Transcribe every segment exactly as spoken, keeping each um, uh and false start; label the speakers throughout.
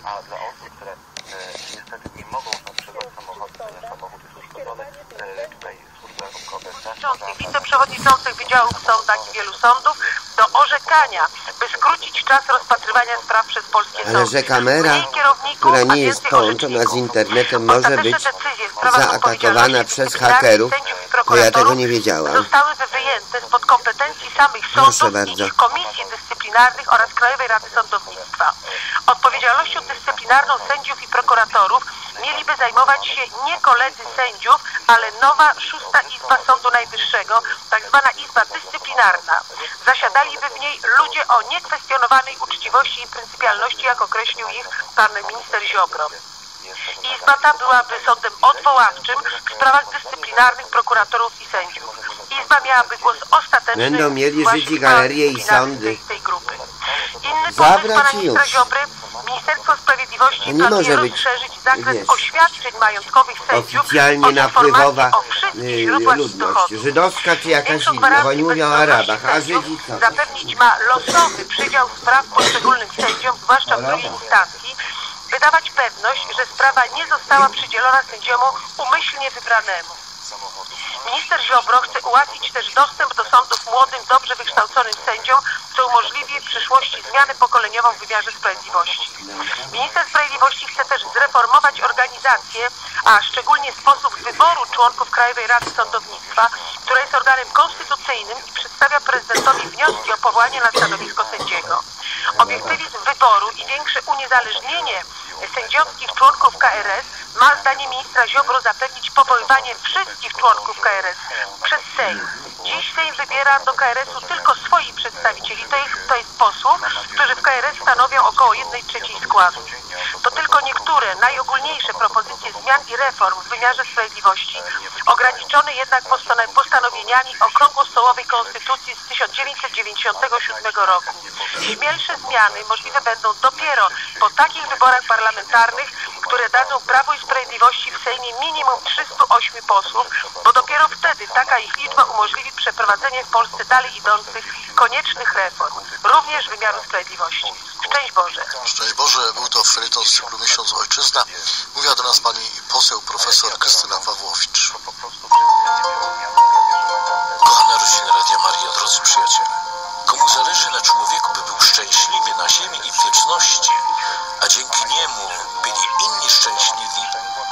Speaker 1: A dla osób, które e, niestety nie mogą tam przebywać samochodu, ponieważ samochód jest uszkodzony, e, tutaj służby ratunkowe...
Speaker 2: wiceprzewodniczących wydziałów w sądach i wielu sądów do orzekania, by skrócić czas rozpatrywania spraw przez polskie sądy.
Speaker 3: Ale że kamera, która nie jest połączona z internetem, może być zaatakowana przez hakerów, to ja tego nie wiedziałam.
Speaker 2: Zostały wyjęte spod kompetencji samych sądów i ich komisji dyscyplinarnych oraz Krajowej Rady Sądownictwa. Odpowiedzialnością dyscyplinarną sędziów i prokuratorów mieliby zajmować się nie koledzy sędziów, ale nowa szósta Izba Sądu Najwyższego, tak zwana Izba Dyscyplinarna. Zasiadaliby w niej ludzie o niekwestionowanej uczciwości i pryncypialności, jak określił ich pan minister Ziobro. Izba ta byłaby sądem odwoławczym w sprawach dyscyplinarnych prokuratorów i sędziów. Izba miałaby głos ostateczny.
Speaker 3: Będą mieli żyć i galerie i sądy.
Speaker 2: Tej grupy. Inny pomysł pana ministra Ziobry, Ministerstwo Sprawiedliwości
Speaker 3: nie może być
Speaker 2: rozszerzyć zakres wiesz, oświadczeń majątkowych sędziów
Speaker 3: oficjalnie napływowa y, ludność żydowska czy jakaś inna, bo oni mówią o Arabach, a Żydzi co?
Speaker 2: Zapewnić ma losowy przydział spraw poszczególnym sędziom, zwłaszcza w drugiej instancji, by dawać pewność, że sprawa nie została przydzielona sędziemu umyślnie wybranemu. Minister Ziobro chce ułatwić też dostęp do sądów młodym, dobrze wykształconym sędziom, co umożliwi w przyszłości zmianę pokoleniową w wymiarze sprawiedliwości. Minister Sprawiedliwości chce też zreformować organizację, a szczególnie sposób wyboru członków Krajowej Rady Sądownictwa, która jest organem konstytucyjnym i przedstawia prezydentowi wnioski o powołanie na stanowisko sędziego. Obiektywizm wyboru i większe uniezależnienie sędziowskich członków K R S ma zdaniem ministra Ziobro zapewnić powoływanie wszystkich członków K R S przez Sejm. Dziś Sejm wybiera do K R S-u tylko swoich przedstawicieli, to jest, to jest posłów, którzy w K R S stanowią około jednej trzeciej składu. To tylko niektóre, najogólniejsze propozycje zmian i reform w wymiarze sprawiedliwości, ograniczone jednak postanowieniami okrągłostołowej Konstytucji z tysiąc dziewięćset dziewięćdziesiątego siódmego roku. Śmielsze zmiany możliwe będą dopiero po takich wyborach parlamentarnych, które dadzą Prawo i Sprawiedliwości w Sejmie minimum trzystu ośmiu posłów, bo dopiero wtedy taka ich liczba umożliwi przeprowadzenie w Polsce dalej idących, koniecznych reform, również wymiaru sprawiedliwości. Szczęść Boże.
Speaker 4: Szczęść Boże, był to feliton z cyklu Miesiąc Ojczyzna. Mówiła do nas pani poseł profesor Krystyna Pawłowicz. Kochane rodziny Radia Maria, drodzy przyjaciele, komu zależy na człowieku, by był szczęśliwy na ziemi i w wieczności, a dzięki niemu byli inni szczęśliwi,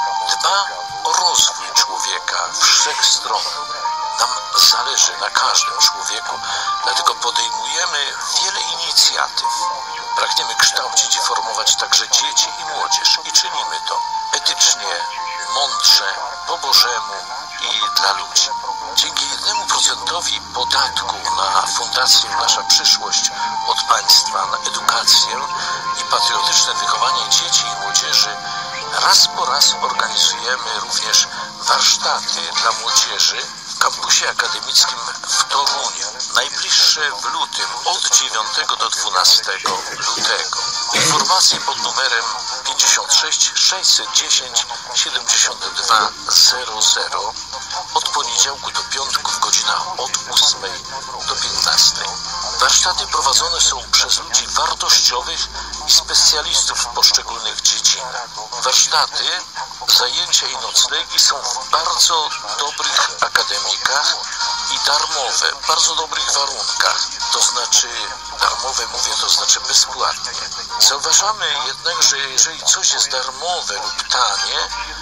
Speaker 4: dba o rozwój człowieka wszechstronny. Nam zależy na każdym człowieku, dlatego podejmujemy wiele inicjatyw. Pragniemy kształcić i formować także dzieci i młodzież i czynimy to etycznie, mądrze, po Bożemu i dla ludzi. Dzięki jednemu procentowi podatku na Fundację Nasza Przyszłość od państwa, na edukację i patriotyczne wychowanie dzieci i młodzieży raz po raz organizujemy również warsztaty dla młodzieży w kampusie akademickim w Toruniu. Najbliższe w lutym od dziewiątego do dwunastego lutego. Informacje pod numerem pięćdziesiąt sześć sześćset dziesięć siedemdziesiąt dwa zero zero od poniedziałku do piątku w godzinach od ósmej do piętnastej. Warsztaty prowadzone są przez ludzi wartościowych i specjalistów w poszczególnych dziedzinach. Warsztaty, zajęcia i noclegi są w bardzo dobrych akademikach i darmowe, w bardzo dobrych warunkach. To znaczy, darmowe mówię, to znaczy bezpłatnie. Zauważamy jednak, że jeżeli coś jest darmowe lub tanie,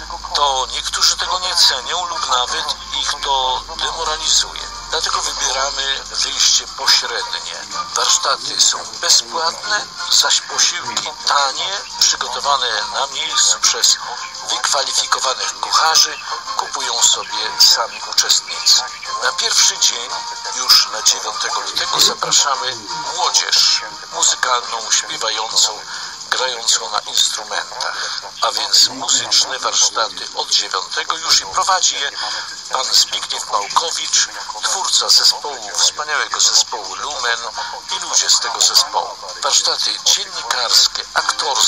Speaker 4: to niektórzy tego nie cenią lub nawet ich to demoralizuje. Dlatego wybieramy wyjście pośrednie. Warsztaty są bezpłatne, zaś posiłki tanie, przygotowane na miejscu przez wykwalifikowanych kucharzy, kupują sobie sami uczestnicy. Na pierwszy dzień, już na dziewiątego lutego, zapraszamy młodzież muzykalną, śpiewającą, grającą na instrumentach, a więc muzyczne warsztaty od dziewiątego już i prowadzi je pan Zbigniew Małkowicz, twórca zespołu, wspaniałego zespołu Lumen i ludzie z tego zespołu. Warsztaty dziennikarskie, aktorskie,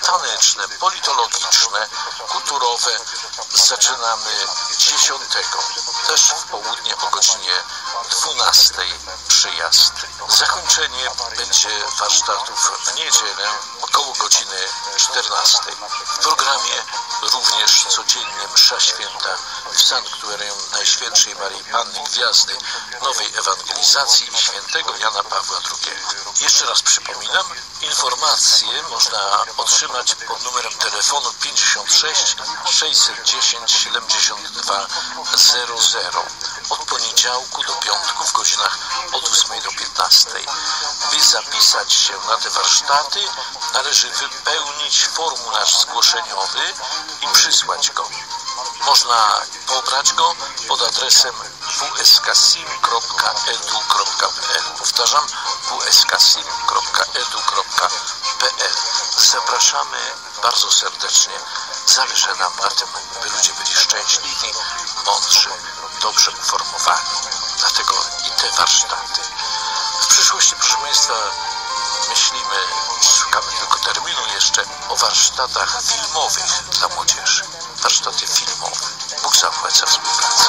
Speaker 4: taneczne, politologiczne, kulturowe. Zaczynamy dziesiątego, też w południe o godzinie dwunastej przyjazd. Zakończenie będzie warsztatów w niedzielę około godziny czternastej. W programie również codziennie msza święta w sanktuarium Najświętszej Maryi Panny Gwiazdy, Nowej Ewangelizacji i świętego Jana Pawła drugiego. Jeszcze raz przypominam, informacje można otrzymać pod numerem telefonu pięćdziesiąt sześć sześćset dziesięć siedemdziesiąt dwa zero zero od poniedziałku do piątku w godzinach od ósmej do piętnastej. By zapisać się na te warsztaty, należy wypełnić formularz zgłoszeniowy i przysłać go. Można pobrać go pod adresem w s k sim kropka e d u kropka p l. Powtarzam, w s k sim kropka e d u kropka p l. Zapraszamy bardzo serdecznie. Zależy nam na tym, by ludzie byli szczęśliwi, mądrzy, dobrze uformowani. Dlatego i te warsztaty. W przyszłości, proszę Państwa, myślimy, szukamy tylko terminu jeszcze, o warsztatach filmowych dla młodzieży. Warsztaty filmowe. Bóg zapłać za współpracę.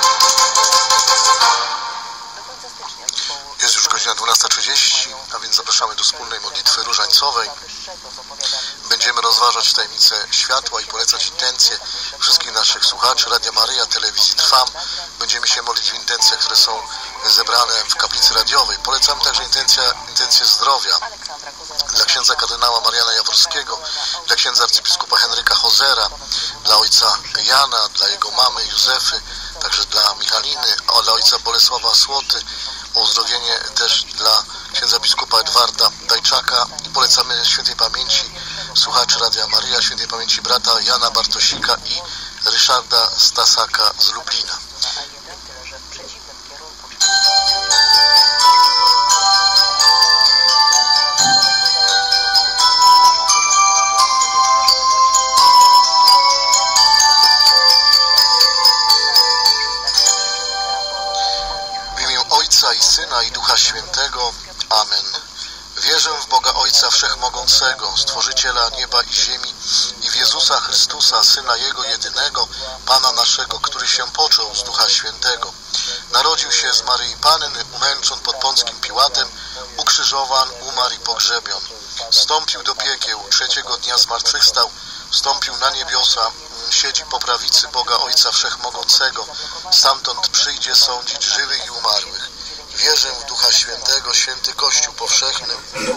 Speaker 5: Jest już godzina dwunasta trzydzieści, a więc zapraszamy do wspólnej modlitwy różańcowej. Będziemy rozważać tajemnicę światła i polecać intencje wszystkich naszych słuchaczy Radia Maryja, Telewizji Trwam. Będziemy się modlić w intencjach, które są zebrane w kaplicy radiowej. Polecamy także intencja, intencje zdrowia dla księdza kardynała Mariana Jaworskiego, dla księdza arcybiskupa Henryka Hozera, dla ojca Jana, dla jego mamy Józefy, także dla Michaliny, a dla ojca Bolesława Słoty, o uzdrowienie też dla księdza biskupa Edwarda Dajczaka i polecamy świętej pamięci słuchaczy Radia Maryja, świętej pamięci brata Jana Bartosika i Ryszarda Stasaka z Lublina. I Syna i Ducha Świętego. Amen. Wierzę w Boga Ojca Wszechmogącego, Stworzyciela nieba i ziemi i w Jezusa Chrystusa, Syna Jego jedynego, Pana naszego, który się począł z Ducha Świętego. Narodził się z Maryi Panny, umęczon pod Pąckim Piłatem, ukrzyżowan, umarł i pogrzebion. Wstąpił do piekieł, trzeciego dnia zmartwychwstał, wstąpił na niebiosa, siedzi po prawicy Boga Ojca Wszechmogącego, stamtąd przyjdzie sądzić żywych i umarłych. Wierzę w Ducha Świętego, święty Kościół powszechny,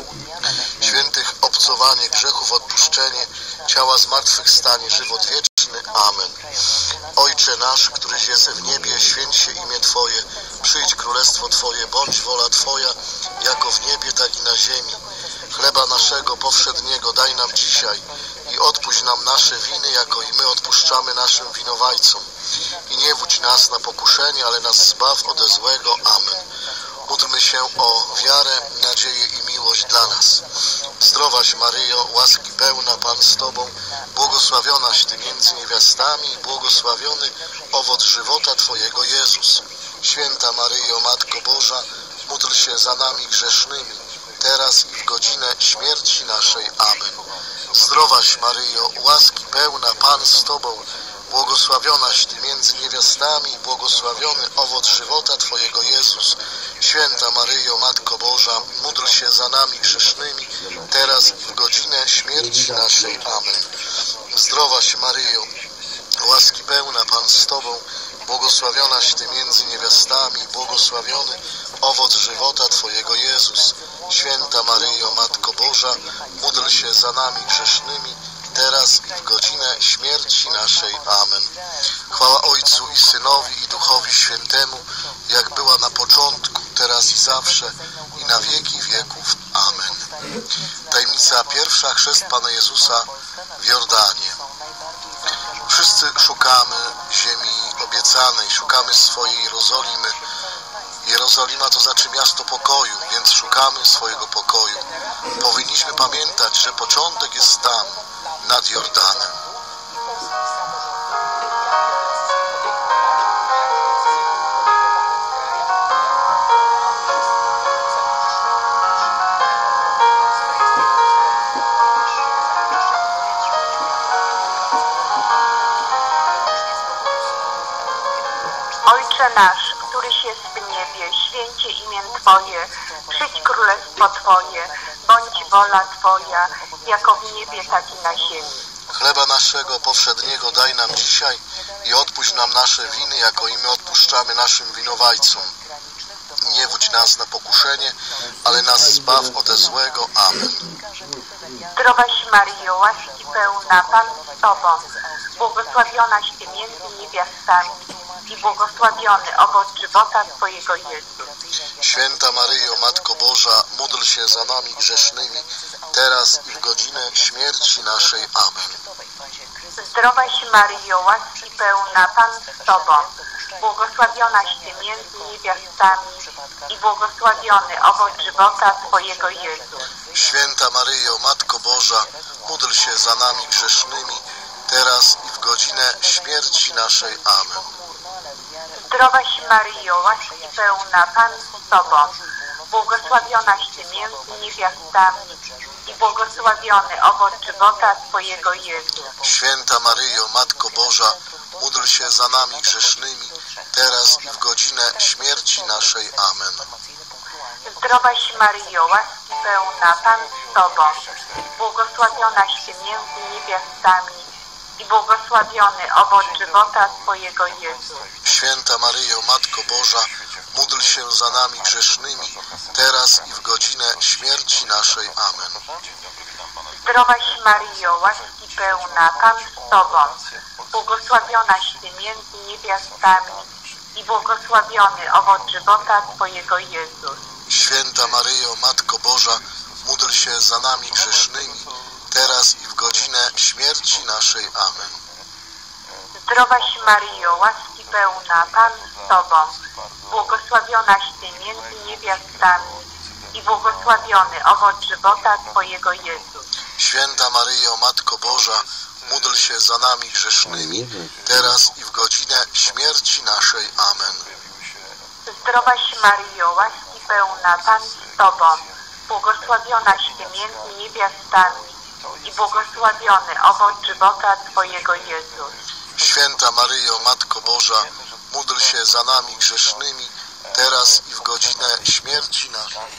Speaker 5: świętych obcowanie, grzechów odpuszczenie, ciała zmartwychwstanie, żywot wieczny. Amen. Ojcze nasz, któryś jest w niebie, święć się imię Twoje, przyjdź królestwo Twoje, bądź wola Twoja, jako w niebie, tak i na ziemi. Chleba naszego powszedniego daj nam dzisiaj i odpuść nam nasze winy, jako i my odpuszczamy naszym winowajcom. I nie wódź nas na pokuszenie, ale nas zbaw ode złego. Amen. Módlmy się o wiarę, nadzieję i miłość dla nas. Zdrowaś Maryjo, łaski pełna, Pan z Tobą, błogosławionaś Ty między niewiastami i błogosławiony owoc żywota Twojego, Jezus. Święta Maryjo, Matko Boża, módl się za nami grzesznymi, teraz i w godzinę śmierci naszej. Amen. Zdrowaś Maryjo, łaski pełna, Pan z Tobą, błogosławionaś Ty między niewiastami i błogosławiony owoc żywota Twojego, Jezus. Święta Maryjo, Matko Boża, módl się za nami grzesznymi, teraz i w godzinę śmierci naszej. Amen. Zdrowaś Maryjo, łaski pełna, Pan z Tobą, błogosławionaś Ty między niewiastami i błogosławiony owoc żywota Twojego, Jezus. Święta Maryjo, Matko Boża, módl się za nami grzesznymi, teraz i w godzinę śmierci naszej. Amen. Chwała Ojcu i Synowi i Duchowi Świętemu, jak była na początku, teraz i zawsze, i na wieki wieków. Amen. Tajemnica pierwsza, chrzest Pana Jezusa w Jordanie. Wszyscy szukamy ziemi obiecanej, szukamy swojej Jerozolimy. Jerozolima to znaczy miasto pokoju, więc szukamy swojego pokoju. Powinniśmy pamiętać, że początek jest tam, nad Jordanem.
Speaker 2: Ojcze nasz, któryś jest w niebie, święcie imię Twoje, przyjdź królestwo Twoje, bądź wola Twoja, jako w niebie, tak i na ziemi.
Speaker 5: Chleba naszego powszedniego daj nam dzisiaj i odpuść nam nasze winy, jako i my odpuszczamy naszym winowajcom. Nie wódź nas na pokuszenie, ale nas zbaw ode złego. Amen.
Speaker 2: Zdrowaś Maryjo, łaski pełna, Pan z Tobą, błogosławionaś Ty między niewiastami i błogosławiony owoc żywota Twojego Jezus.
Speaker 5: Święta Maryjo, Matko Boża, módl się za nami grzesznymi, teraz i w godzinę śmierci naszej. Amen.
Speaker 2: Zdrowaś Maryjo, łaski pełna, Pan z Tobą, błogosławionaś Ty między niewiastami i błogosławiony owoc żywota Twojego Jezus.
Speaker 5: Święta Maryjo, Matko Boża, módl się za nami grzesznymi, teraz i w godzinę śmierci naszej. Amen.
Speaker 2: Zdrowaś Maryjo, łaski pełna, Pan z Tobą, błogosławionaś Ty między niewiastami i błogosławiony owoc żywota Twojego Jezus.
Speaker 5: Święta Maryjo, Matko Boża, módl się za nami grzesznymi, teraz i w godzinę śmierci naszej. Amen.
Speaker 2: Zdrowaś Maryjo, łaski pełna, Pan z Tobą, błogosławionaś Ty między niewiastami i błogosławiony owoc żywota Twojego Jezus.
Speaker 5: Święta Maryjo, Matko Boża, módl się za nami grzesznymi, teraz i w godzinę śmierci naszej. Amen.
Speaker 2: Zdrowaś Maryjo, łaski pełna, Pan z Tobą, błogosławionaś Ty między niewiastami i błogosławiony owoc żywota Twojego Jezus.
Speaker 5: Święta Maryjo, Matko Boża, módl się za nami grzesznymi, teraz i w godzinę śmierci naszej. Amen.
Speaker 2: Zdrowaś Maryjo, łaski pełna, Pan z Tobą, błogosławionaś Ty między niewiastami i błogosławiony owoc żywota Twojego Jezus.
Speaker 5: Święta Maryjo, Matko Boża, módl się za nami grzesznymi, teraz i w godzinę śmierci naszej. Amen.
Speaker 2: Zdrowaś Maryjo, łaski pełna, Pan z Tobą, błogosławionaś Ty między niewiastami i błogosławiony owoc żywota Twojego Jezus.
Speaker 5: Święta Maryjo, Matko Boża, módl się za nami grzesznymi, teraz i w godzinę śmierci naszej.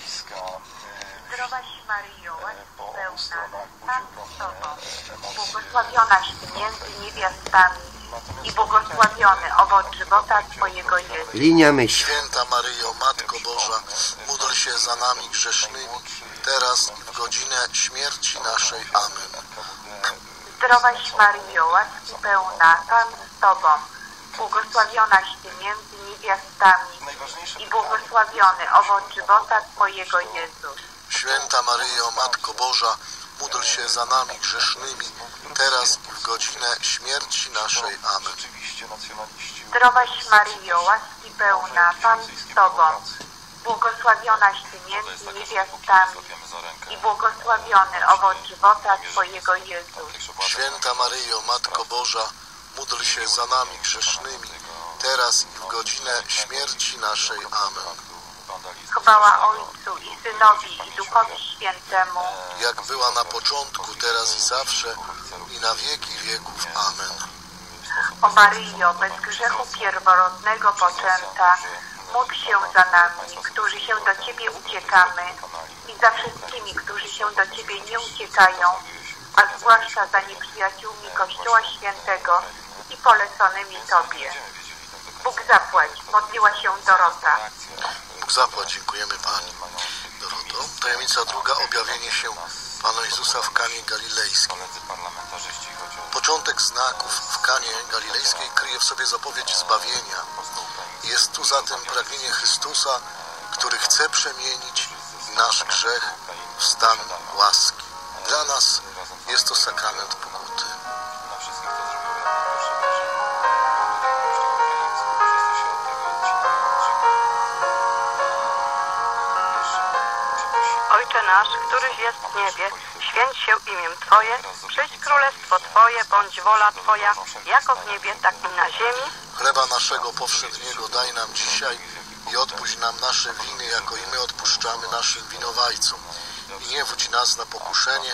Speaker 2: Zdrowaś Maryjo, łaski pełna, Pan z Tobą, błogosławionaś Ty między niewiastami i błogosławiony owoc żywota Twojego Jezus.
Speaker 3: Linia myśli.
Speaker 5: Święta Maryjo, Matko Boża, módl się za nami grzesznymi, teraz i w godzinę śmierci naszej. Amen.
Speaker 2: Zdrowaś Maryjo, łaski pełna, Pan z Tobą, błogosławionaś Ty między niewiastami i błogosławiony owoc żywota Twojego Jezus.
Speaker 5: Święta Maryjo, Matko Boża, módl się za nami grzesznymi, teraz i w godzinę śmierci naszej. Amen.
Speaker 2: Zdrowaś Maryjo, łaski pełna, Pan z Tobą, błogosławionaś Ty między niewiastami i błogosławiony owoc żywota Twojego Jezus.
Speaker 5: Święta Maryjo, Matko Boża, módl się za nami grzesznymi, teraz i w godzinę śmierci naszej. Amen.
Speaker 2: Chwała Ojcu i Synowi i Duchowi Świętemu,
Speaker 5: jak była na początku, teraz i zawsze, i na wieki wieków. Amen.
Speaker 2: o Maryjo, bez grzechu pierworodnego poczęta, módl się za nami, którzy się do Ciebie uciekamy i za wszystkimi, którzy się do Ciebie nie uciekają, a zwłaszcza za nieprzyjaciółmi Kościoła Świętego i poleconymi Tobie. Bóg zapłać, modliła się Dorota.
Speaker 5: Bóg zapłać, dziękujemy Pani. Doroto. Tajemnica druga, objawienie się Pana Jezusa w Kanie Galilejskiej. Początek znaków w Kanie Galilejskiej kryje w sobie zapowiedź zbawienia. Jest tu zatem pragnienie Chrystusa, który chce przemienić nasz grzech w stan łaski. Dla nas jest to sakrament pokuty.
Speaker 2: Ojcze nasz, któryś jest w niebie, święć się imię Twoje, przyjdź królestwo Twoje, bądź wola Twoja, jako w niebie, tak i na ziemi.
Speaker 5: Chleba naszego powszedniego daj nam dzisiaj i odpuść nam nasze winy, jako i my odpuszczamy naszym winowajcom. I nie wódź nas na pokuszenie,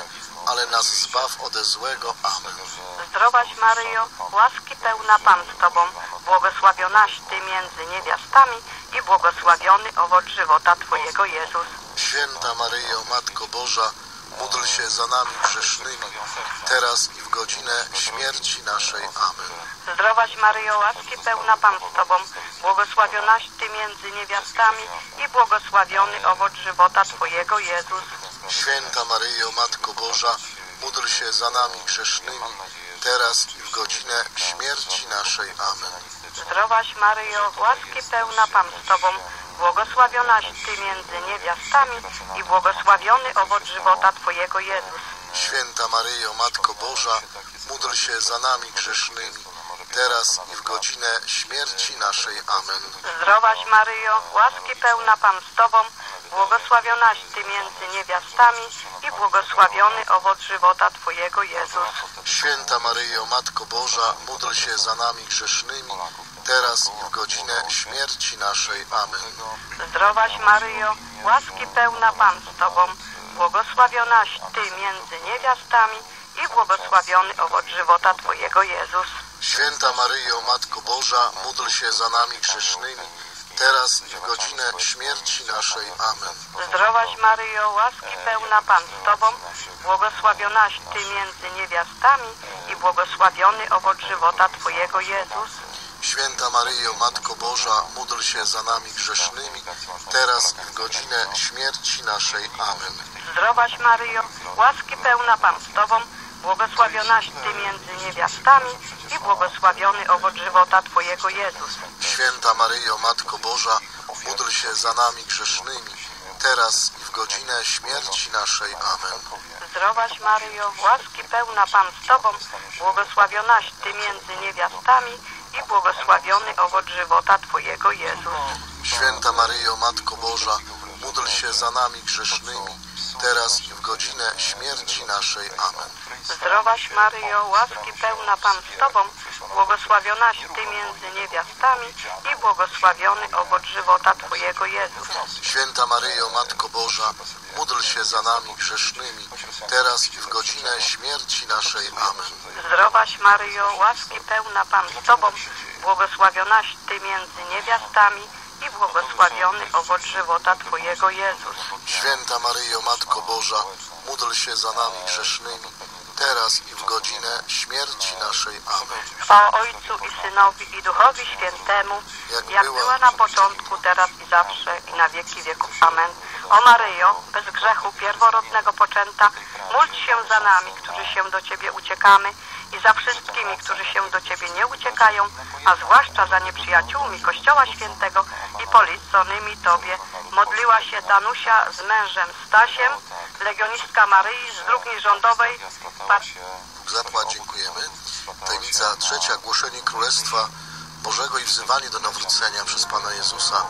Speaker 5: ale nas zbaw ode złego. Amen.
Speaker 2: Zdrowaś Maryjo, łaski pełna Pan z Tobą, błogosławionaś Ty między niewiastami i błogosławiony owoc żywota Twojego, Jezus.
Speaker 5: Święta Maryjo, Matko Boża, módl się za nami grzesznymi, teraz i w godzinę śmierci naszej. Amen.
Speaker 2: Zdrowaś Maryjo, łaski pełna Pan z Tobą, błogosławionaś Ty między niewiastami i błogosławiony owoc żywota Twojego, Jezus.
Speaker 5: Święta Maryjo, Matko Boża, módl się za nami grzesznymi, teraz i w godzinę śmierci naszej. Amen.
Speaker 2: Zdrowaś Maryjo, łaski pełna Pan z Tobą, błogosławionaś Ty między niewiastami i błogosławiony owoc żywota Twojego, Jezus.
Speaker 5: Święta Maryjo, Matko Boża, módl się za nami grzesznymi, teraz i w godzinę śmierci naszej. Amen.
Speaker 2: Zdrowaś Maryjo, łaski pełna Pan z Tobą, błogosławionaś Ty między niewiastami i błogosławiony owoc żywota Twojego, Jezus.
Speaker 5: Święta Maryjo, Matko Boża, módl się za nami grzesznymi, teraz i w godzinę śmierci naszej. Amen.
Speaker 2: Zdrowaś Maryjo, łaski pełna Pan z Tobą, błogosławionaś Ty między niewiastami i błogosławiony owoc żywota Twojego, Jezus.
Speaker 5: Święta Maryjo, Matko Boża, módl się za nami grzesznymi, teraz i w godzinę śmierci naszej. Amen.
Speaker 2: Zdrowaś Maryjo, łaski pełna Pan z Tobą, błogosławionaś Ty między niewiastami i błogosławiony owoc żywota Twojego, Jezus.
Speaker 5: Święta Maryjo, Matko Boża, módl się za nami grzesznymi, teraz i w godzinę śmierci naszej. Amen.
Speaker 2: Zdrowaś Maryjo, łaski pełna Pan z Tobą, błogosławionaś Ty między niewiastami i błogosławiony owoc żywota Twojego, Jezus.
Speaker 5: Święta Maryjo, Matko Boża, módl się za nami grzesznymi, teraz i w godzinę śmierci naszej. Amen.
Speaker 2: Zdrowaś Maryjo, łaski pełna Pan z Tobą, błogosławionaś Ty między niewiastami i błogosławiony owoc żywota Twojego, Jezus.
Speaker 5: Święta Maryjo, Matko Boża, módl się za nami grzesznymi, teraz i w godzinę śmierci naszej. Amen.
Speaker 2: Zdrowaś Maryjo, łaski pełna Pan z Tobą, błogosławionaś Ty między niewiastami i błogosławiony owoc żywota Twojego, Jezus.
Speaker 5: Święta Maryjo, Matko Boża, módl się za nami grzesznymi, teraz i w godzinę śmierci naszej. Amen.
Speaker 2: Zdrowaś Maryjo, łaski pełna Pan z Tobą, błogosławionaś Ty między niewiastami i błogosławiony owoc żywota Twojego, Jezus.
Speaker 5: Święta Maryjo, Matko Boża, módl się za nami grzesznymi, teraz i w godzinę śmierci naszej. Amen.
Speaker 2: Chwała Ojcu i Synowi i Duchowi Świętemu,
Speaker 5: Jak
Speaker 2: jak
Speaker 5: była
Speaker 2: była na początku, teraz i zawsze, i na wieki wieków. Amen. O Maryjo, bez grzechu pierworodnego poczęta, módl się za nami, którzy się do Ciebie uciekamy, i za wszystkimi, którzy się do Ciebie nie uciekają, a zwłaszcza za nieprzyjaciółmi Kościoła Świętego i poleconymi Tobie. Modliła się Danusia z mężem Stasiem, legionistka Maryi z drugiej rządowej. Pat...
Speaker 5: Zapłać, dziękujemy. Tajemnica trzecia, głoszenie Królestwa Bożego i wzywanie do nawrócenia przez Pana Jezusa.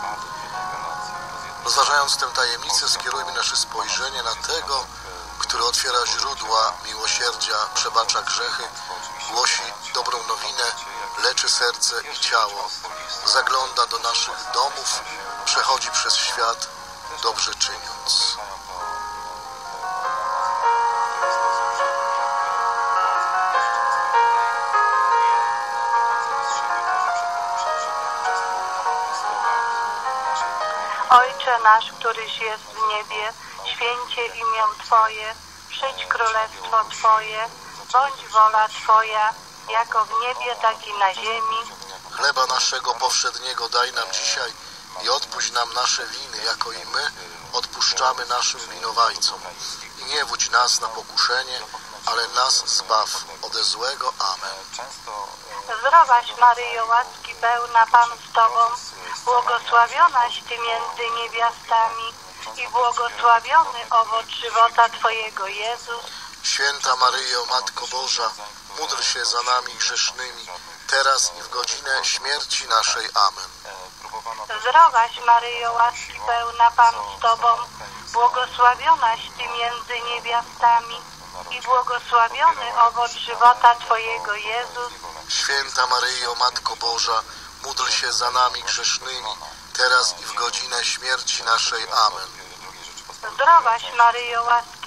Speaker 5: Rozważając tę tajemnicę, skierujmy nasze spojrzenie na tego, który otwiera źródła miłosierdzia, przebacza grzechy, głosi dobrą nowinę, leczy serce i ciało, zagląda do naszych domów, przechodzi przez świat, dobrze czyniąc.
Speaker 2: Ojcze nasz, któryś jest w niebie, święcie imię Twoje, przyjdź królestwo Twoje, bądź wola Twoja, jako w niebie, tak i na ziemi.
Speaker 5: Chleba naszego powszedniego daj nam dzisiaj i odpuść nam nasze winy, jako i my odpuszczamy naszym winowajcom. I nie wódź nas na pokuszenie, ale nas zbaw ode złego. Amen.
Speaker 2: Zdrowaś Maryjo, łaski pełna, Pan z Tobą, błogosławionaś Ty między niewiastami i błogosławiony owoc żywota Twojego, Jezus.
Speaker 5: Święta Maryjo, Matko Boża, módl się za nami grzesznymi, teraz i w godzinę śmierci naszej. Amen.
Speaker 2: Zdrowaś Maryjo, łaski pełna, Pan z Tobą, błogosławionaś Ty między niewiastami i błogosławiony owoc żywota Twojego, Jezus.
Speaker 5: Święta Maryjo, Matko Boża, módl się za nami grzesznymi, teraz i w godzinę śmierci naszej. Amen.
Speaker 2: Zdrowaś Maryjo, łaski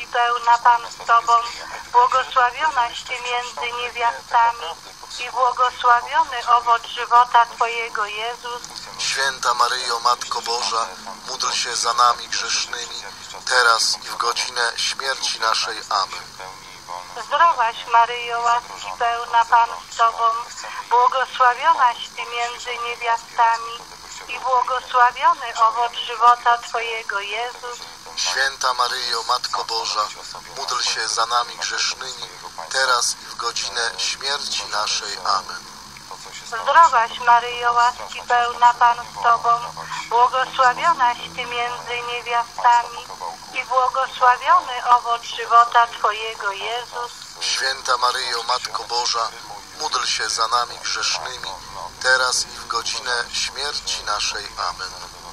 Speaker 2: łaski pełna Pan z Tobą, błogosławionaś Ty między niewiastami i błogosławiony owoc żywota Twojego, Jezus.
Speaker 5: Święta Maryjo, Matko Boża, módl się za nami grzesznymi, teraz i w godzinę śmierci naszej. Amen.
Speaker 2: Zdrowaś Maryjo, łaski pełna Pan z Tobą, błogosławionaś Ty między niewiastami i błogosławiony owoc żywota Twojego, Jezus.
Speaker 5: Święta Maryjo, Matko Boża, módl się za nami grzesznymi, teraz i w godzinę śmierci naszej. Amen.
Speaker 2: Zdrowaś Maryjo, łaski pełna Pan z Tobą, błogosławionaś Ty między niewiastami i błogosławiony owoc żywota Twojego, Jezus.
Speaker 5: Święta Maryjo, Matko Boża, módl się za nami grzesznymi, teraz i w godzinę śmierci naszej. Amen.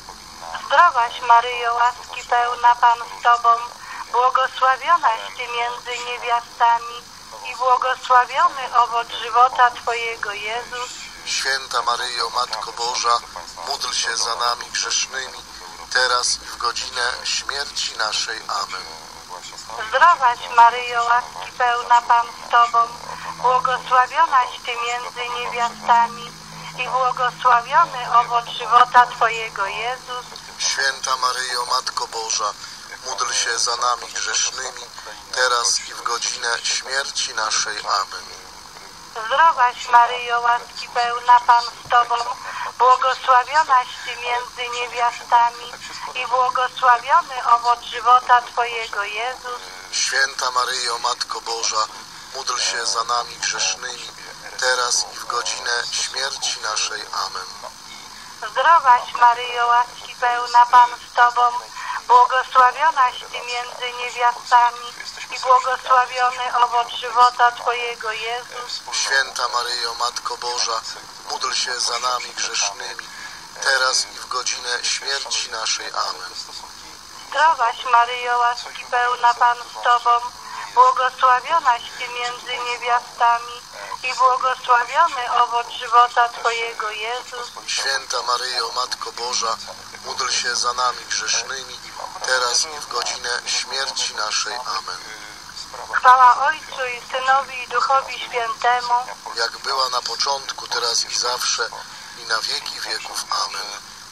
Speaker 2: Zdrowaś Maryjo, łaski pełna Pan z Tobą, błogosławionaś Ty między niewiastami i błogosławiony owoc żywota Twojego, Jezus.
Speaker 5: Święta Maryjo, Matko Boża, módl się za nami grzesznymi, teraz i w godzinę śmierci naszej. Amen.
Speaker 2: Zdrowaś Maryjo, łaski pełna Pan z Tobą, błogosławionaś Ty między niewiastami i błogosławiony owoc żywota Twojego, Jezus.
Speaker 5: Święta Maryjo, Matko Boża, módl się za nami grzesznymi, teraz i w godzinę śmierci naszej. Amen.
Speaker 2: Zdrowaś Maryjo, łaski pełna Pan z Tobą, błogosławionaś Ty między niewiastami i błogosławiony owoc żywota Twojego, Jezus.
Speaker 5: Święta Maryjo, Matko Boża, módl się za nami grzesznymi, teraz i w godzinę śmierci naszej. Amen.
Speaker 2: Zdrowaś Maryjo, łaski pełna Pan z Tobą, błogosławionaś Ty między niewiastami i błogosławiony owoc żywota Twojego, Jezus.
Speaker 5: Święta Maryjo, Matko Boża, módl się za nami grzesznymi, teraz i w godzinę śmierci naszej. Amen.
Speaker 2: Zdrowaś Maryjo, łaski pełna Pan z Tobą, błogosławionaś Ty między niewiastami i błogosławiony owoc żywota Twojego, Jezus.
Speaker 5: Święta Maryjo, Matko Boża, módl się za nami grzesznymi, teraz i w godzinę śmierci naszej. Amen.
Speaker 2: Chwała Ojcu i Synowi i Duchowi Świętemu,
Speaker 5: jak była na początku, teraz i zawsze, i na wieki wieków. Amen.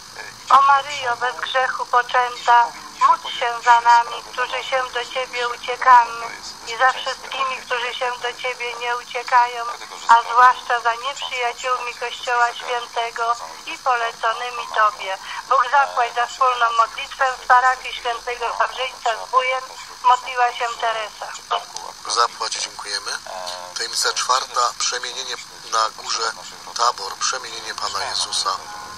Speaker 2: O Maryjo, bez grzechu poczęta, módl się za nami, którzy się do Ciebie uciekamy i za wszystkimi, którzy się do Ciebie nie uciekają, a zwłaszcza za nieprzyjaciółmi Kościoła Świętego i poleconymi Tobie. Bóg zapłać za wspólną modlitwę z parafii Świętego Wawrzyńca z Bujen. Modliła się Teresa.
Speaker 5: Zapłać, dziękujemy. Tajemnica czwarta, przemienienie na górze Tabor, przemienienie Pana Jezusa.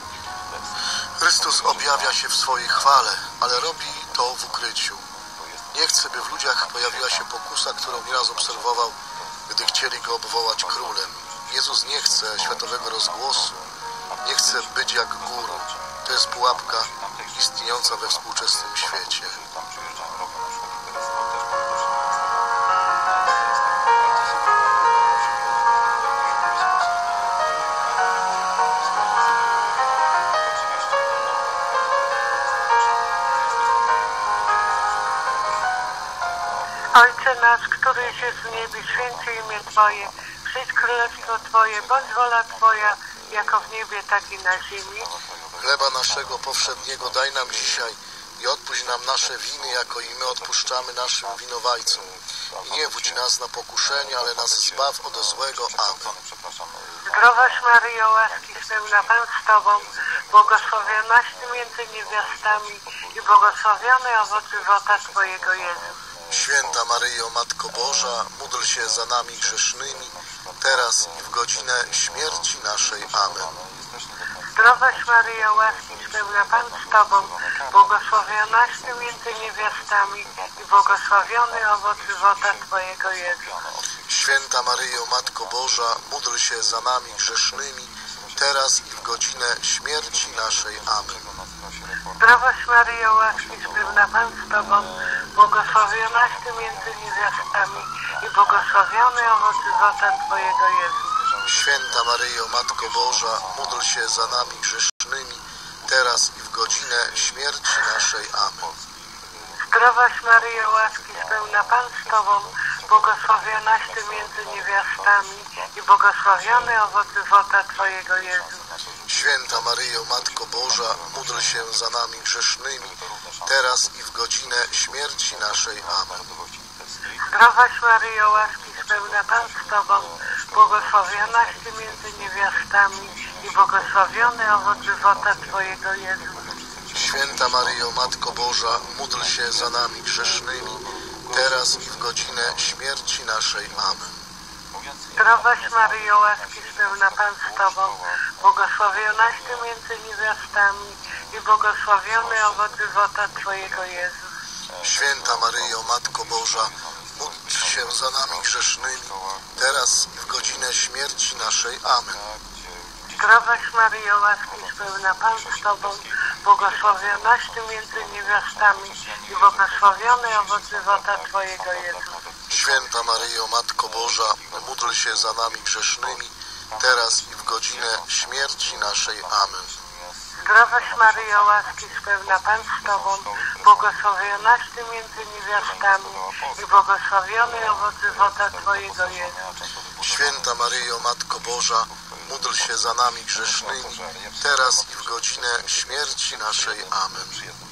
Speaker 5: Chrystus objawia się w swojej chwale, ale robi to w ukryciu. Nie chce, by w ludziach pojawiła się pokusa, którą nieraz obserwował, gdy chcieli Go obwołać królem. Jezus nie chce światowego rozgłosu, nie chce być jak guru. To jest pułapka istniejąca we współczesnym świecie.
Speaker 2: Ojcze nasz, któryś jest w niebie, święcie imię Twoje, przyjdź królestwo Twoje, bądź wola Twoja, jako w niebie, tak i na ziemi.
Speaker 5: Chleba naszego powszedniego daj nam dzisiaj i odpuść nam nasze winy, jako i my odpuszczamy naszym winowajcom. I nie wódź nas na pokuszenie, ale nas zbaw od złego. Amen.
Speaker 2: Zdrowaś Maryjo, łaski pełna Pan z Tobą, błogosławionaś Ty między niewiastami i błogosławiony owoc żywota Twojego, Jezus.
Speaker 5: Święta Maryjo, Matko Boża, módl się za nami grzesznymi, teraz i w godzinę śmierci naszej. Amen.
Speaker 2: Zdrowaś Maryjo, łaski pełna Pan z Tobą, błogosławionaś Ty między niewiastami i błogosławiony owoc żywota Twojego, Jezus.
Speaker 5: Święta Maryjo, Matko Boża, módl się za nami grzesznymi, teraz i w godzinę śmierci naszej. Amen.
Speaker 2: Zdrowaś Maryjo, łaski pełna Pan z Tobą, błogosławionaś Ty między niewiastami i błogosławiony owoc żywota Twojego, Jezus.
Speaker 5: Święta Maryjo, Matko Boża, módl się za nami grzesznymi, teraz i w godzinę śmierci naszej. Amen.
Speaker 2: Zdrowaś Maryjo, łaski pełna, Pan z Tobą, błogosławionaś Ty między niewiastami i błogosławiony owoc żywota Twojego, Jezus.
Speaker 5: Święta Maryjo, Matko Boża, módl się za nami grzesznymi, teraz i w godzinę śmierci naszej. Amen.
Speaker 2: Zdrowaś Maryjo, łaski pełna, Pan z Tobą, błogosławionaś Ty między niewiastami i błogosławiony owoc żywota Twojego, Jezus.
Speaker 5: Święta Maryjo, Matko Boża, módl się za nami grzesznymi, teraz i w godzinę śmierci naszej. Amen.
Speaker 2: Zdrowaś Maryjo, łaski pełna, Pan z Tobą, błogosławionaś Ty między niewiastami i błogosławiony owoc żywota Twojego, Jezus.
Speaker 5: Święta Maryjo, Matko Boża, módl się za nami grzesznymi, teraz i w godzinę śmierci naszej. Amen.
Speaker 2: Zdrowaś Maryjo, łaski pełna, Pan z Tobą, błogosławionaś Ty między niewiastami i błogosławiony owoc żywota Twojego, Jezus.
Speaker 5: Święta Maryjo, Matko Boża, módl się za nami grzesznymi, teraz i w godzinę śmierci naszej. Amen.
Speaker 2: Zdrowaś Maryjo, łaski pełna, Pan z Tobą, błogosławionaś Ty między niewiastami i błogosławiony owoc żywota Twojego, Jezus.
Speaker 5: Święta Maryjo, Matko Boża, módl się za nami grzesznymi, teraz i w godzinę śmierci naszej. Amen.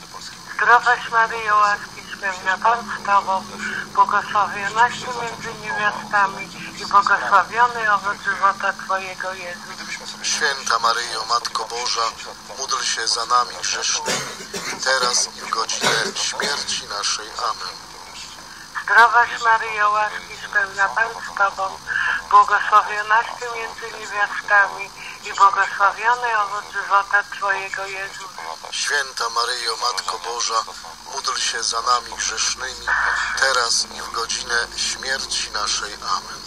Speaker 2: Zdrowaś Maryjo, łaski pełna, Pan z Tobą, błogosławionaś Ty między niewiastami i błogosławiony owoc żywota Twojego, Jezus.
Speaker 5: Święta Maryjo, Matko Boża, módl się za nami grzesznymi, teraz i w godzinę śmierci naszej. Amen.
Speaker 2: Zdrowaś Maryjo, łaski pełna, Pan z Tobą, błogosławionaś Ty między niewiastami i błogosławiony owoc żywota Twojego, Jezus.
Speaker 5: Święta Maryjo, Matko Boża, módl się za nami grzesznymi, teraz i w godzinę śmierci naszej. Amen.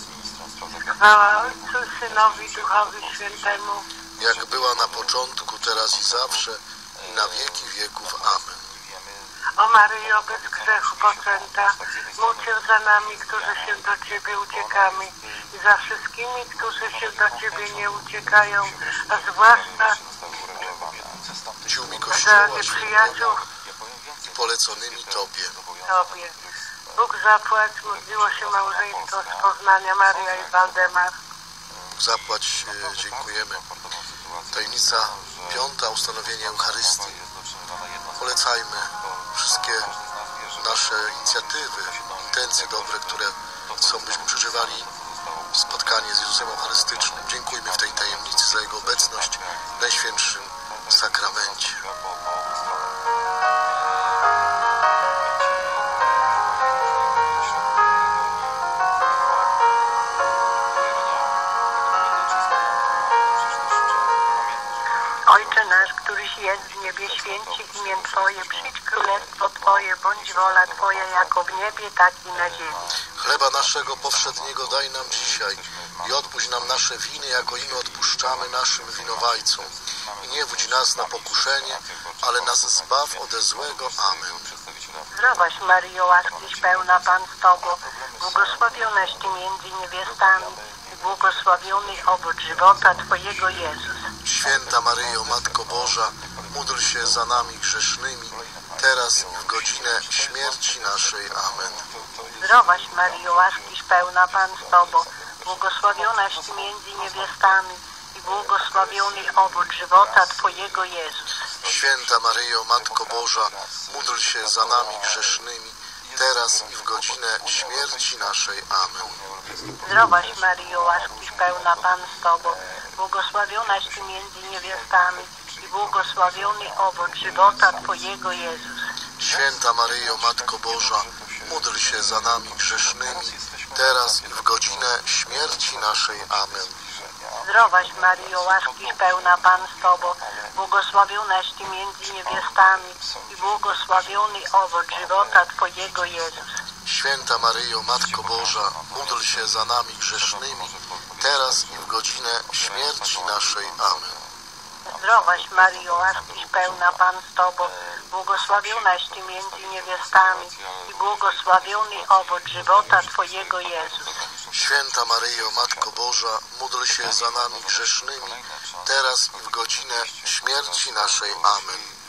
Speaker 2: Chwała Ojcu, Synowi, Duchowi Świętemu,
Speaker 5: jak była na początku, teraz i zawsze, i na wieki wieków. Amen.
Speaker 2: O Maryjo, bez grzechu poczęta, módl się za nami, którzy się do Ciebie uciekamy i za wszystkimi, którzy się do Ciebie nie uciekają, a zwłaszcza
Speaker 5: Przyjaciółmi
Speaker 2: za
Speaker 5: Kościoła
Speaker 2: nieprzyjaciół
Speaker 5: i poleconymi Tobie.
Speaker 2: Tobie. Bóg zapłać, modliło się małżeństwo z Poznania, Maria i Waldemar.
Speaker 5: Bóg zapłać, e, dziękujemy. Tajemnica piąta, ustanowienie Eucharystii. Polecajmy wszystkie nasze inicjatywy, intencje dobre, które chcą, byśmy przeżywali spotkanie z Jezusem Eucharystycznym. Dziękujmy w tej tajemnicy za Jego obecność w Najświętszym Sakramencie.
Speaker 2: Ojcze nasz, któryś jest w niebie, święć się imię Twoje, przyjdź królestwo Twoje, bądź wola Twoja jako w niebie, tak i na ziemi.
Speaker 5: Chleba naszego powszedniego daj nam dzisiaj i odpuść nam nasze winy, jako i my odpuszczamy naszym winowajcom. I nie wódź nas na pokuszenie, ale nas zbaw ode złego. Amen.
Speaker 2: Zdrowaś Maryjo, łaskiś pełna, Pan z Tobą, błogosławionaś Ty między niewiastami i błogosławiony owoc żywota Twojego, Jezus.
Speaker 5: Święta Maryjo, Matko Boża, módl się za nami grzesznymi, teraz i w godzinę śmierci naszej. Amen.
Speaker 2: Zdrowaś Maryjo, łaskiś pełna, Pan z Tobą, błogosławionaś Ty między niewiastami i błogosławiony owoc żywota Twojego, Jezus.
Speaker 5: Święta Maryjo, Matko Boża, módl się za nami grzesznymi, teraz i w godzinę śmierci naszej. Amen.
Speaker 2: Zdrowaś Maryjo, łaskiś pełna, Pan z Tobą, błogosławionaś Ty między niewiastami i błogosławiony owoc żywota Twojego, Jezus.
Speaker 5: Święta Maryjo, Matko Boża, módl się za nami grzesznymi, teraz i w godzinę śmierci naszej. Amen.
Speaker 2: Zdrowaś Maryjo, łaskiś pełna, Pan z Tobą, błogosławionaś Ty między niewiastami i błogosławiony owoc żywota Twojego, Jezus.
Speaker 5: Święta Maryjo, Matko Boża, módl się za nami grzesznymi, teraz i w godzinę śmierci naszej. Amen.
Speaker 2: Zdrowaś Maryjo, łaskiś pełna, Pan z Tobą, błogosławionaś Ty między niewiastami i błogosławiony owoc żywota Twojego, Jezus.
Speaker 5: Święta Maryjo, Matko Boża, módl się za nami grzesznymi, teraz i w godzinę śmierci naszej. Amen.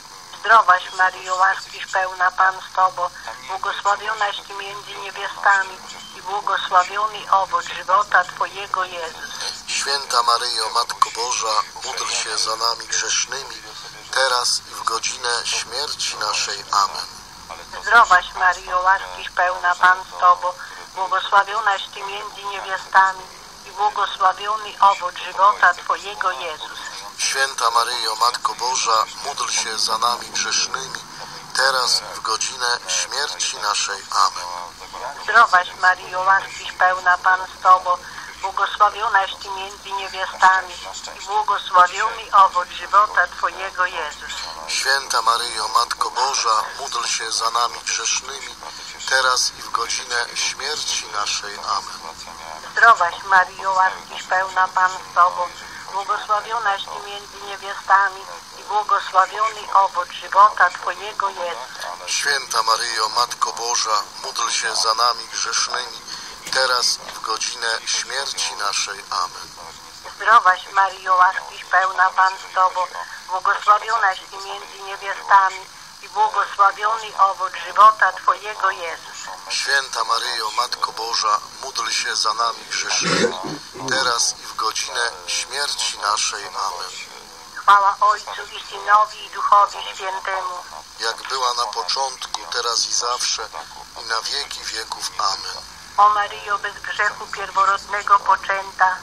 Speaker 2: Zdrowaś Maryjo, łaskiś pełna, Pan z Tobą, błogosławionaś Ty między niewiastami i błogosławiony owoc żywota Twojego, Jezus.
Speaker 5: Święta Maryjo, Matko Boża, módl się za nami grzesznymi, teraz i w godzinę śmierci naszej. Amen.
Speaker 2: Zdrowaś Maryjo, łaskiś pełna, Pan z Tobą, błogosławionaś Ty między niewiastami i błogosławiony owoc żywota Twojego, Jezus.
Speaker 5: Święta Maryjo, Matko Boża, módl się za nami grzesznymi, teraz i w godzinę śmierci naszej. Amen.
Speaker 2: Zdrowaś Maryjo, łaskiś pełna, Pan z Tobą, błogosławionaś Ty między niewiastami i błogosławiony owoc żywota Twojego, Jezus.
Speaker 5: Święta Maryjo, Matko Boża, módl się za nami grzesznymi, teraz i w godzinę śmierci naszej. Amen.
Speaker 2: Zdrowaś Maryjo, łaskiś pełna, Pan z Tobą, błogosławionaś Ty między niewiastami i błogosławiony owoc żywota Twojego, Jezus.
Speaker 5: Święta Maryjo, Matko Boża, módl się za nami grzesznymi, teraz i w godzinę śmierci naszej. Amen.
Speaker 2: Zdrowaś Maryjo, łaskiś pełna, Pan z Tobą, błogosławionaś Ty między niewiastami i błogosławiony owoc żywota Twojego, Jezus.
Speaker 5: Święta Maryjo, Matko Boża, módl się za nami grzesznymi, teraz i w godzinę śmierci naszej. Amen.
Speaker 2: Chwała Ojcu i Synowi i Duchowi Świętemu,
Speaker 5: jak była na początku, teraz i zawsze, i na wieki wieków. Amen.
Speaker 2: O Maryjo, bez grzechu pierworodnego poczęta,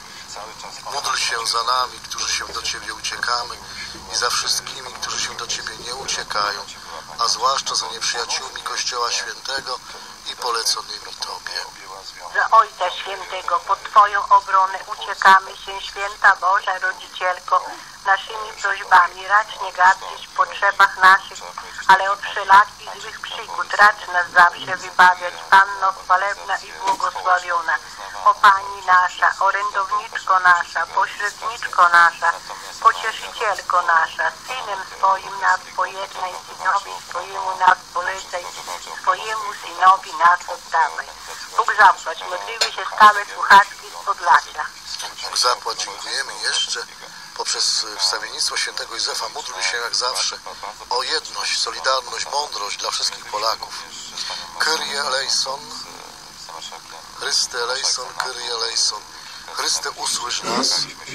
Speaker 5: módl się za nami, którzy się do Ciebie uciekamy, i za wszystkimi, którzy się do Ciebie nie uciekają, a zwłaszcza za nieprzyjaciółmi Kościoła Świętego i poleconymi Tobie.
Speaker 2: Za Ojca Świętego, pod Twoją obronę uciekamy się, Święta Boża Rodzicielko, naszymi prośbami racz nie gapić w potrzebach naszych, ale od wszelakich złych przygód racz nas zawsze wybawiać, Panno chwalebna i błogosławiona. O Pani nasza, orędowniczko nasza, pośredniczko nasza, pocieszycielko nasza, Synem swoim nas pojednaj, Synowi swojemu nas polecaj, swojemu Synowi nas oddawaj. Bóg zapłać, modliły się stałe słuchaczki z Podlasia.
Speaker 5: Bóg zapłać, dziękujemy jeszcze. Poprzez wstawiennictwo świętego Józefa módlmy się jak zawsze o jedność, solidarność, mądrość dla wszystkich Polaków. Kyrie eleison, Chryste eleison, Kyrie eleison. Chryste, usłysz nas.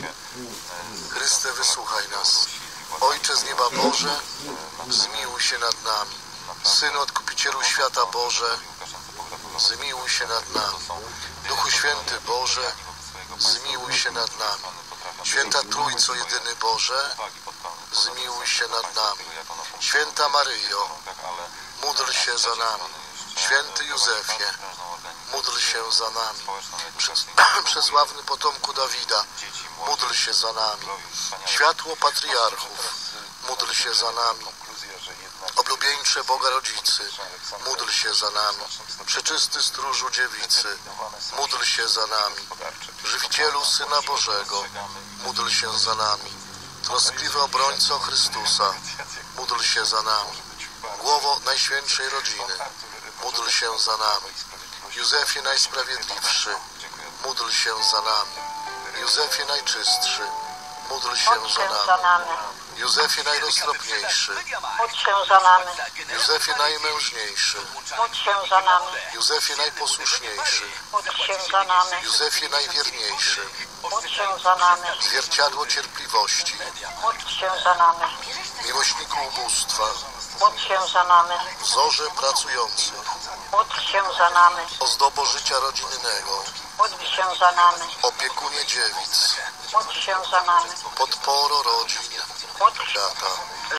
Speaker 5: Chryste, wysłuchaj nas. Ojcze z nieba Boże, zmiłuj się nad nami. Synu Odkupicielu świata Boże, zmiłuj się nad nami. Duchu Święty Boże, zmiłuj się nad nami. Święta Trójco, jedyny Boże, zmiłuj się nad nami. Święta Maryjo, módl się za nami. Święty Józefie, módl się za nami. Przesławny potomku Dawida, módl się za nami. Światło patriarchów, módl się za nami. Oblubieńcze Boga Rodzicy, módl się za nami. Przeczysty Stróżu Dziewicy, módl się za nami. Żywicielu Syna Bożego, módl się za nami. Troskliwy obrońco Chrystusa, módl się za nami. Głowo Najświętszej Rodziny, módl się za nami. Józefie Najsprawiedliwszy, módl się za nami. Józefie Najczystszy, módl się za nami. Józefie Najroztropniejszy,
Speaker 2: Módl się za nami.
Speaker 5: Józefie Najmężniejszy,
Speaker 2: Módl się za nami.
Speaker 5: Józefie Najposłuszniejszy,
Speaker 2: Módl się za nami.
Speaker 5: Józefie Najwierniejszy,
Speaker 2: Módl się za nami.
Speaker 5: zwierciadło cierpliwości,
Speaker 2: Módl się za nami.
Speaker 5: miłośniku ubóstwa,
Speaker 2: Módl się za nami.
Speaker 5: wzorze pracujących,
Speaker 2: Módl się za nami.
Speaker 5: ozdobo życia rodzinnego,
Speaker 2: Módl się za nami.
Speaker 5: opiekunie dziewic,
Speaker 2: Módl się za nami.
Speaker 5: podporo rodzin,
Speaker 2: Módl się.
Speaker 5: świata.